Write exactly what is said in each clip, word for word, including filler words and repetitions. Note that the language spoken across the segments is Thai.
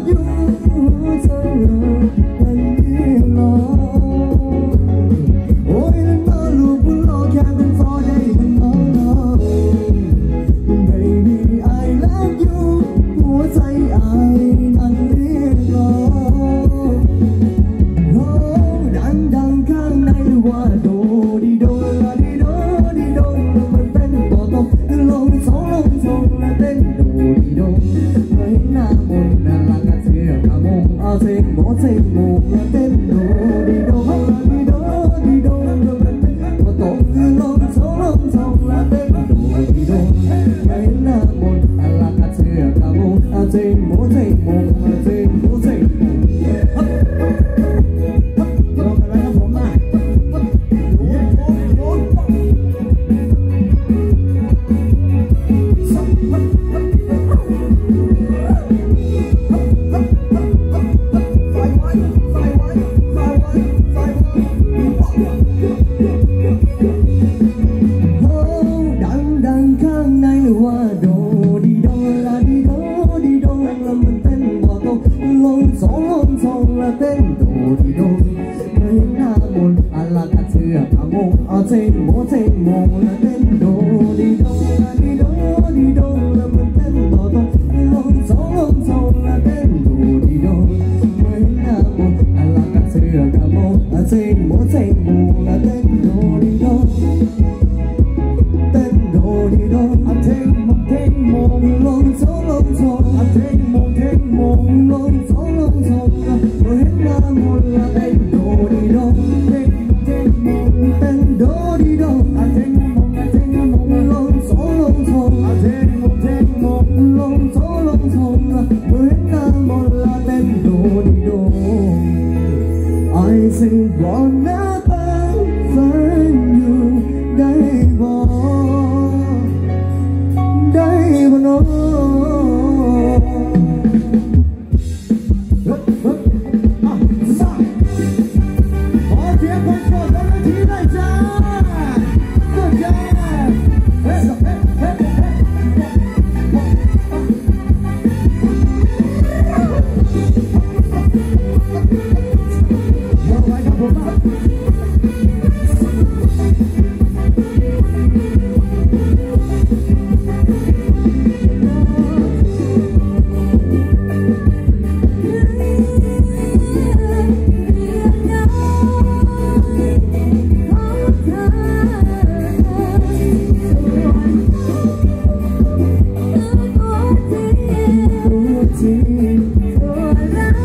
ตัวรั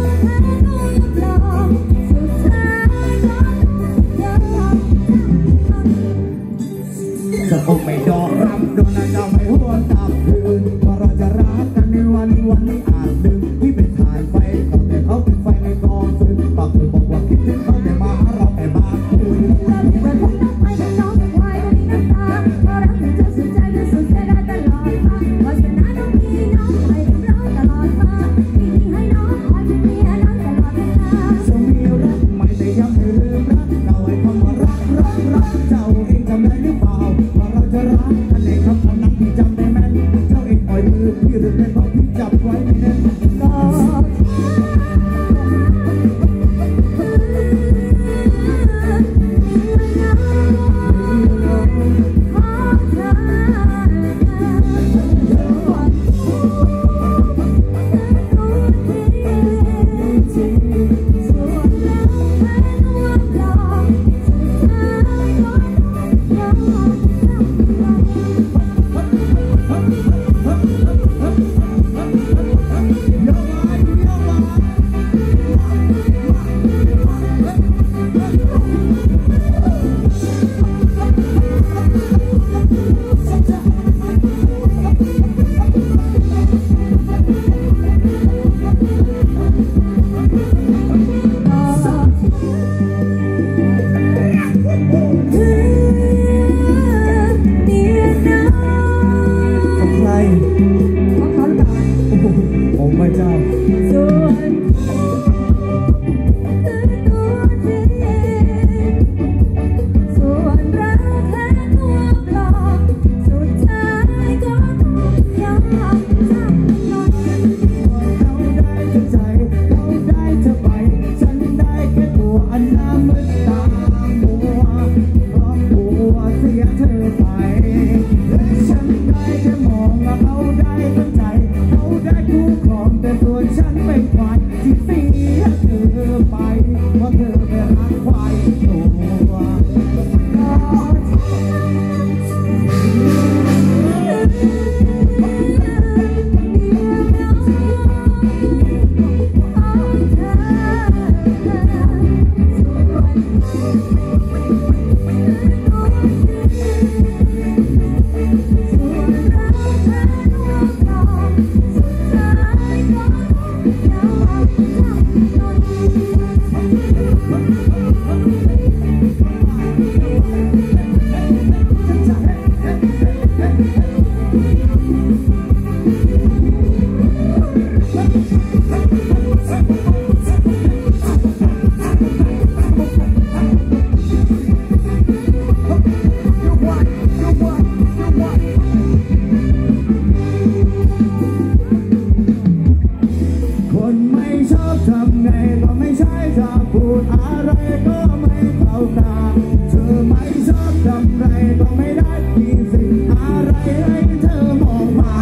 คนไม่ชอบทำไงก็ไม่ใช่จะพูดอะไรก็ไม่เข้าตาเธอไม่ชอบทำไรก็ไม่ได้มีสิ่งอะไรให้เธอมองมา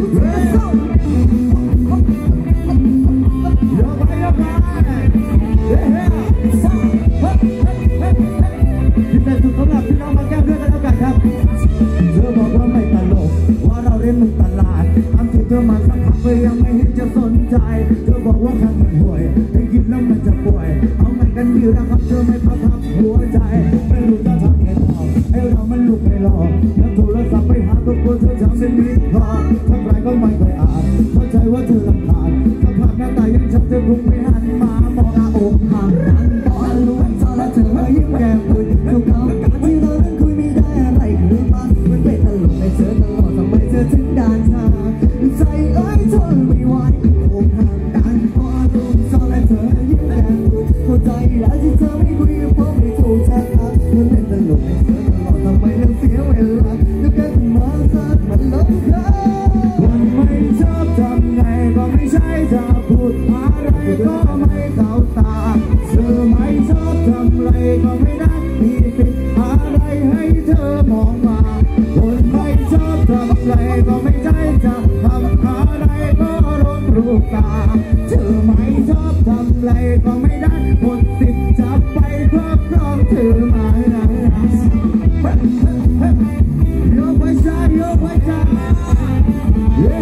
โยกไปโยกไปที่แต่สุดสำหรับพี่น้องมาแก้เพื่อนกันแล้วกันครับเธอบอกว่าไม่ตลกว่าเราเล่นมุกตลาดทำที่เธอมาสักพักก็ยังไม่เห็นจะสนใจเธอบอกว่าข้างมันห่วยได้กินแล้วมันจะป่วยเอาไงกันดีนะครับเธอไม่พับพับหัวใจไม่รู้จะทำไงต่อให้เรามันลุกไม่รอแล้วโทรศัพท์ไปหาตัวเธอทำเป็นมิตรพอทักไรก็ไม่เคยอ่านเข้าใจว่าเธอลำคาญสภาพหน้าตายังชัดเธอคงไม่หันมามองอาอกห่างกันตอนรู้ว่าเธอและเธอยิ้มแก้มคุยทุกคำการที่เรานั้นคุยไม่ได้อะไรหรือบ้างมันเป็นตลกในเธอตลอดทำไมเธอถึงด่านชาใจเอ้ยทนไม่ไหวอกห่างกันพอรู้เธอและเธอยิ้มแก้มคุยเข้าใจแล้วที่เธอไม่คุยเพราะไม่ถูกชะตามันเป็นตลกในเธอตลอดทำไมเราเสียเวลาแล้วกันมาสักมันลบคนไม่ชอบทำไงก็ไม่ใช่จะพูดอะไรก็ไม่เข้าตาเธอไม่ชอบทำไรก็ไม่ได้มีสิทธิ์อะไรให้เธอมองมาคนไม่ชอบทำไรก็ไม่ใช่จะทำอะไรก็ร้องรูปตาเธอไม่ชอบทำไรก็ไม่ได้หมดสิทธิ์จะไปครอบครองเธอมาโยกไปจ้าโยกไปจ้าเล่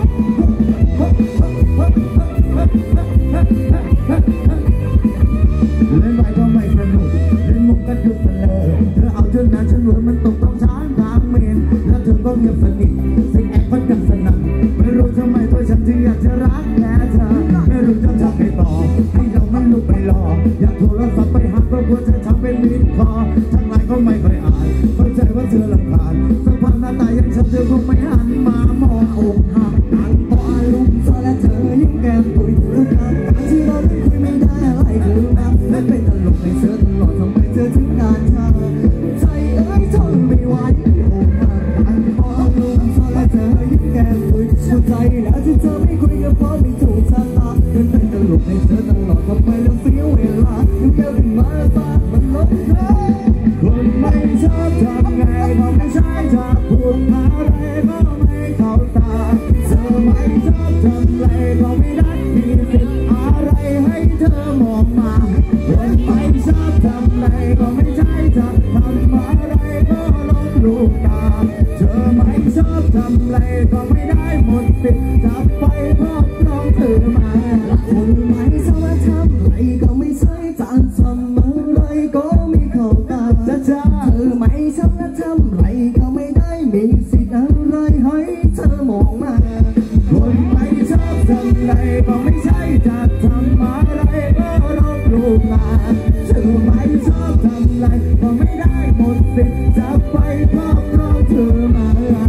นไปก็ไม่สนุกเล่นมุกกันหยุดมันเลยเธอเอาจนนานฉันเหมือนมันตกต้องช้างทางเมนแล้วเธอก็เงียบสนิทสิ่งแอบพัดกันสนั่นไม่รู้ทำไมตัวฉันถึงอยากจะรักแค่เธอไม่รู้จะทำไงต่อให้เรามันลุกไปรออยากโทรศัพท์ไปหาก็กลัวเธอทำเป็นมิดคอทั้งไลน์ก็ไม่เคยอ่านเข้าใจว่าเธอลำคาญสภาพหน้าตายังฉันเธอคงไม่หันมามองอกหักกันพออารมณ์เธอและเธอยิ้มแก้มคุยทุกครั้งการที่เรานั้นคุยไม่ได้อะไรคือนะไม่เป็นตลกในเธอตลอดทำไมเธอถึงด่านชาใจเอ้ยทนไม่ไหวอกหักกันพออารมณ์เธอและเธอยิ้มแก้มคุยเข้าใจแล้วที่เธอไม่คุยก็เพราะไม่ถูกชะตาเป็นเป็นตลกในเธอตลอดทำไมเราเสียเวลาอยู่แค่เป็นมาซามันลบคนไม่ชอบทำไงก็ไม่ใช่จะพูดอะไรก็ไม่เข้าตาเธอไม่ชอบทำไรก็ไม่ได้มีสิทธิ์อะไรให้เธอมองมาคนไม่ชอบทำไรก็ไม่ใช่จะทำอะไรก็ลบลูกตาเธอไม่ชอบทำไรก็ไม่ได้หมดสิทธิ์จะไปครอบครองเธอมาคนไม่ชอบทำไรก็ไม่ใช่จะทำอะไรก็ไม่เข้าตาเธอไม่ชอบทำไรก็ไม่ได้มีสิทธิ์อะไรให้เธอมองมาคนไม่ชอบทำไรก็ไม่ใช่จะทำอะไรก็รบลูกมาเธอไม่ชอบทำไรก็ไม่ได้หมดสิทธิ์จะไปครอบครองเธอมา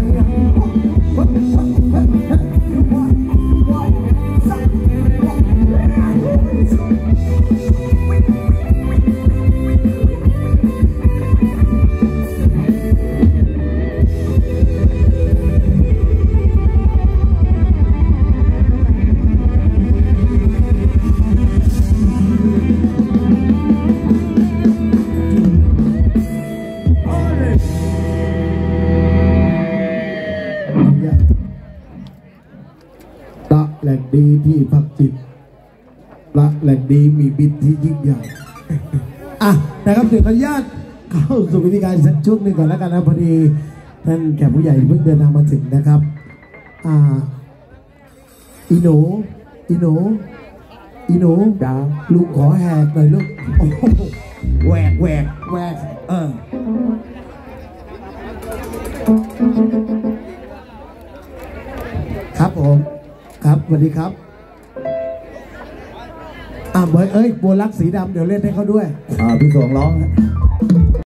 แหล่งดีที่พักจิตพระแหล่งดีมีบิดที่ยิ่งใหญ่อ่ะนะครับเดี๋ยวขออนุญาตเข้าสู่วิธีการสักช่วงหนึ่งก่อนแล้วกันนะพอดีท่านแขกผู้ใหญ่เพิ่งเดินทางมาถึงนะครับอ่าอีโนอีโนอีโนจ้าลูกขอแหกหน่อยลูกแหวกแหวกแหวกเออครับผมครับสวัสดีครับอ่าเบยเอ้ยบัวลักษ์สีดำเดี๋ยวเล่นให้เขาด้วยอ่าพี่สวงร้อง